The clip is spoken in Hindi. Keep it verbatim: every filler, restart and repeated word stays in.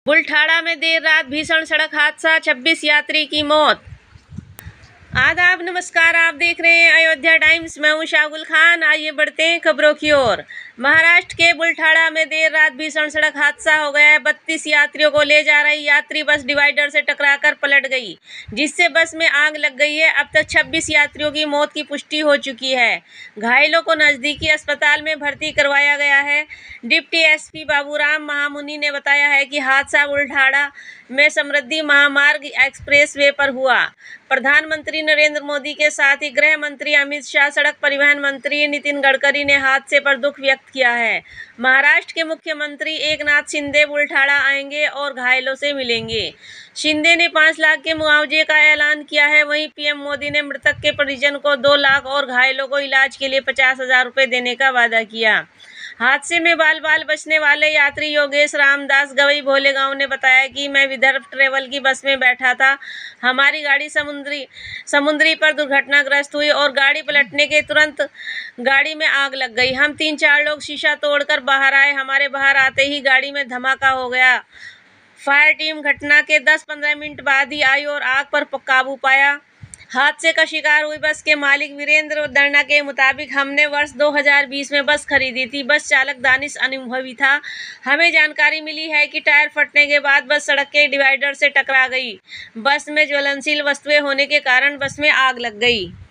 बुलठाड़ा में देर रात भीषण सड़क हादसा, छब्बीस यात्री की मौत। आदाब, नमस्कार, आप देख रहे हैं अयोध्या टाइम्स। मैं हूं शागुल खान। आइए बढ़ते हैं खबरों की ओर। महाराष्ट्र के बुलठाड़ा में देर रात भीषण सड़क हादसा हो गया है। बत्तीस यात्रियों को ले जा रही यात्री बस डिवाइडर से टकराकर पलट गई, जिससे बस में आग लग गई है। अब तक छब्बीस यात्रियों की मौत की पुष्टि हो चुकी है। घायलों को नजदीकी अस्पताल में भर्ती करवाया गया है। डिप्टी एसपी बाबूराम महामुनि ने बताया है कि हादसा बुलठाड़ा में समृद्धि महामार्ग एक्सप्रेस वे पर हुआ। प्रधानमंत्री नरेंद्र मोदी के साथ ही गृह मंत्री अमित शाह, सड़क परिवहन मंत्री नितिन गडकरी ने हादसे पर दुख व्यक्त किया है। महाराष्ट्र के मुख्यमंत्री एकनाथ शिंदे बुलठाड़ा आएंगे और घायलों से मिलेंगे। शिंदे ने पाँच लाख के मुआवजे का ऐलान किया है। वहीं पीएम मोदी ने मृतक के परिजन को दो लाख और घायलों को इलाज के लिए पचास हजार रुपये देने का वादा किया। हादसे में बाल बाल बचने वाले यात्री योगेश रामदास गवई भोले गांव ने बताया कि मैं विदर्भ ट्रेवल की बस में बैठा था। हमारी गाड़ी समुद्री समुद्री पर दुर्घटनाग्रस्त हुई और गाड़ी पलटने के तुरंत गाड़ी में आग लग गई। हम तीन चार लोग शीशा तोड़कर बाहर आए। हमारे बाहर आते ही गाड़ी में धमाका हो गया। फायर टीम घटना के दस पंद्रह मिनट बाद ही आई और आग पर काबू पाया। हादसे का शिकार हुई बस के मालिक वीरेंद्र दर्ना के मुताबिक, हमने वर्ष दो हज़ार बीस में बस खरीदी थी। बस चालक दानिश अनुभवी था। हमें जानकारी मिली है कि टायर फटने के बाद बस सड़क के डिवाइडर से टकरा गई। बस में ज्वलनशील वस्तुएं होने के कारण बस में आग लग गई।